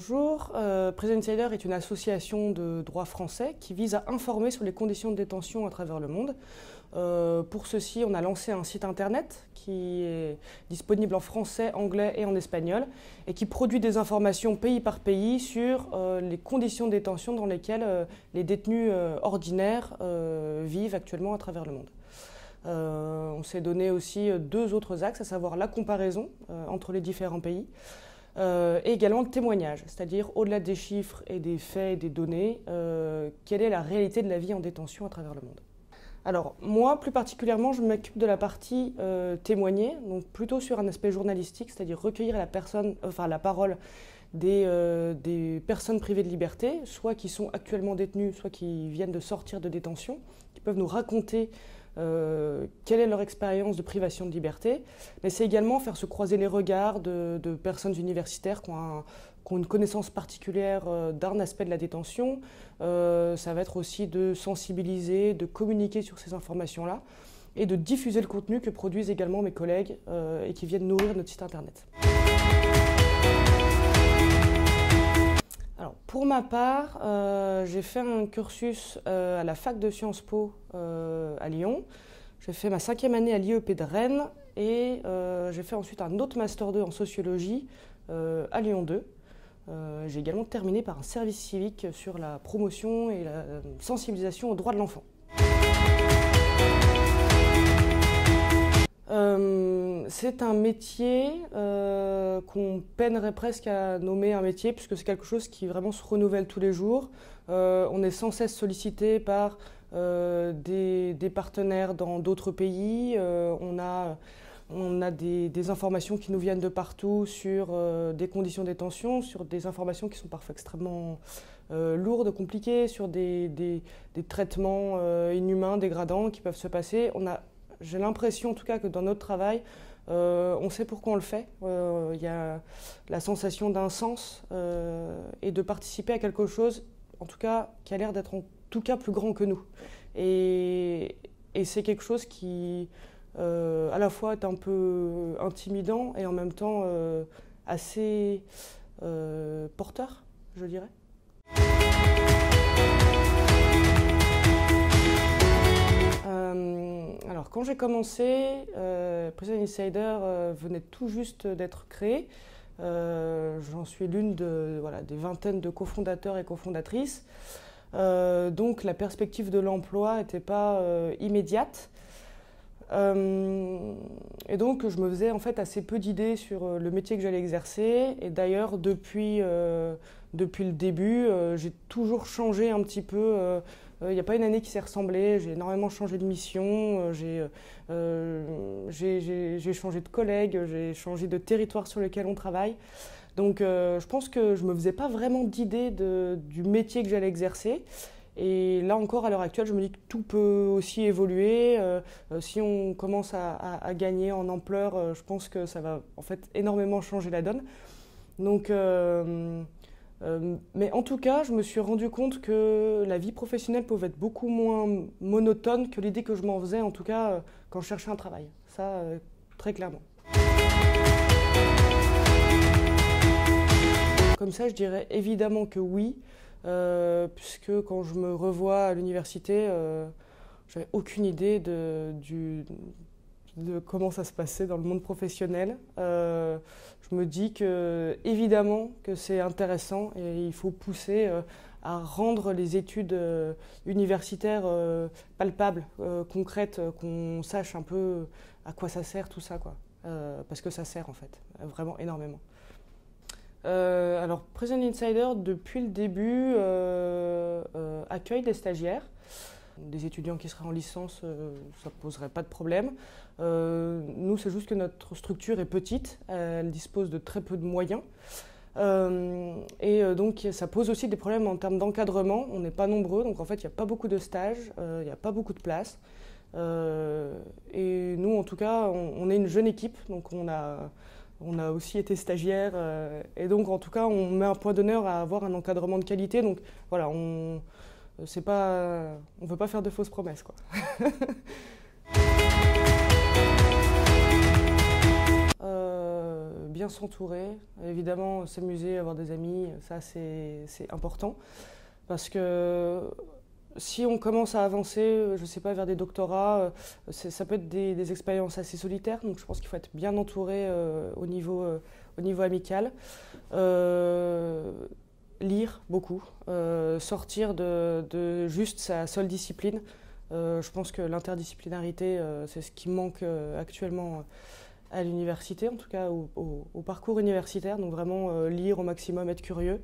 Bonjour, Prison Insider est une association de droit français qui vise à informer sur les conditions de détention à travers le monde. Pour ceci, on a lancé un site internet qui est disponible en français, anglais et en espagnol et qui produit des informations pays par pays sur les conditions de détention dans lesquelles les détenus ordinaires vivent actuellement à travers le monde. On s'est donné aussi deux autres axes, à savoir la comparaison entre les différents pays. Et également le témoignage, c'est-à-dire au-delà des chiffres et des faits et des données, quelle est la réalité de la vie en détention à travers le monde. Alors moi, plus particulièrement, je m'occupe de la partie témoigner, donc plutôt sur un aspect journalistique, c'est-à-dire recueillir la parole des personnes privées de liberté, soit qui sont actuellement détenues, soit qui viennent de sortir de détention, qui peuvent nous raconter quelle est leur expérience de privation de liberté, mais c'est également faire se croiser les regards de personnes universitaires qui ont une connaissance particulière d'un aspect de la détention. Ça va être aussi de sensibiliser, de communiquer sur ces informations-là et de diffuser le contenu que produisent également mes collègues et qui viennent nourrir notre site internet. Alors, pour ma part, j'ai fait un cursus à la fac de Sciences Po à Lyon. J'ai fait ma 5e année à l'IEP de Rennes et j'ai fait ensuite un autre Master 2 en sociologie à Lyon 2. J'ai également terminé par un service civique sur la promotion et la sensibilisation aux droits de l'enfant. C'est un métier qu'on peinerait presque à nommer un métier puisque c'est quelque chose qui vraiment se renouvelle tous les jours. On est sans cesse sollicité par des partenaires dans d'autres pays. On a des informations qui nous viennent de partout sur des conditions de détention, sur des informations qui sont parfois extrêmement lourdes, compliquées, sur des traitements inhumains, dégradants qui peuvent se passer. J'ai l'impression en tout cas que dans notre travail, on sait pourquoi on le fait. Il y a la sensation d'un sens et de participer à quelque chose, en tout cas, qui a l'air d'être en tout cas plus grand que nous. Et c'est quelque chose qui, à la fois, est un peu intimidant et en même temps assez porteur, je dirais. Alors, quand j'ai commencé, Prison Insider venait tout juste d'être créé. J'en suis l'une des vingtaines de cofondateurs et cofondatrices. Donc, la perspective de l'emploi n'était pas immédiate. Et donc, je me faisais en fait assez peu d'idées sur le métier que j'allais exercer. Et d'ailleurs, depuis le début, j'ai toujours changé un petit peu. Il n'y a pas une année qui s'est ressemblée, j'ai énormément changé de mission, j'ai changé de collègues, j'ai changé de territoire sur lequel on travaille. Donc je pense que je ne me faisais pas vraiment d'idée du métier que j'allais exercer. Et là encore, à l'heure actuelle, je me dis que tout peut aussi évoluer. Si on commence à gagner en ampleur, je pense que ça va en fait énormément changer la donne. Donc mais en tout cas, je me suis rendu compte que la vie professionnelle pouvait être beaucoup moins monotone que l'idée que je m'en faisais, en tout cas quand je cherchais un travail. Ça, très clairement. Comme ça, je dirais évidemment que oui, puisque quand je me revois à l'université, j'avais aucune idée de comment ça se passait dans le monde professionnel. Je me dis évidemment que c'est intéressant et il faut pousser à rendre les études universitaires palpables, concrètes, qu'on sache un peu à quoi ça sert tout ça, quoi. Parce que ça sert en fait, vraiment énormément. Alors, Prison Insider, depuis le début, accueille des stagiaires. Des étudiants qui seraient en licence, ça ne poserait pas de problème. Nous, c'est juste que notre structure est petite, elle dispose de très peu de moyens. Et donc, ça pose aussi des problèmes en termes d'encadrement. On n'est pas nombreux, donc en fait, il n'y a pas beaucoup de stages, il n'y a pas beaucoup de places. Et nous, en tout cas, on est une jeune équipe, donc on a aussi été stagiaires. Et donc, en tout cas, on met un point d'honneur à avoir un encadrement de qualité. Donc, voilà, on ne veut pas faire de fausses promesses, quoi. bien s'entourer, évidemment s'amuser, avoir des amis, ça c'est important. Parce que si on commence à avancer, je ne sais pas, vers des doctorats, ça peut être des expériences assez solitaires, donc je pense qu'il faut être bien entouré au niveau amical. Lire beaucoup, sortir de juste sa seule discipline. Je pense que l'interdisciplinarité, c'est ce qui manque actuellement à l'université, en tout cas au parcours universitaire, donc vraiment lire au maximum, être curieux.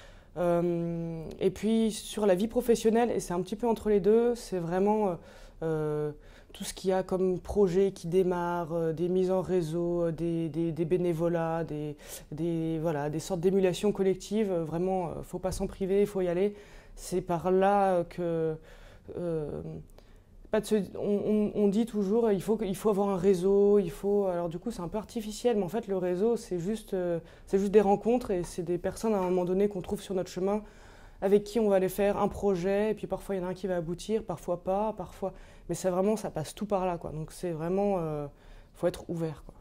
Et puis sur la vie professionnelle, et c'est un petit peu entre les deux, c'est vraiment tout ce qu'il y a comme projet qui démarre, des mises en réseau, des bénévolats, voilà, des sortes d'émulation collective. Vraiment, il ne faut pas s'en priver, il faut y aller. C'est par là que... on dit toujours il faut avoir un réseau, alors du coup c'est un peu artificiel, mais en fait le réseau c'est juste des rencontres et c'est des personnes à un moment donné qu'on trouve sur notre chemin avec qui on va aller faire un projet, et puis parfois il y en a un qui va aboutir, parfois pas, mais c'est vraiment, ça passe tout par là, quoi. Donc c'est vraiment, faut être ouvert, quoi.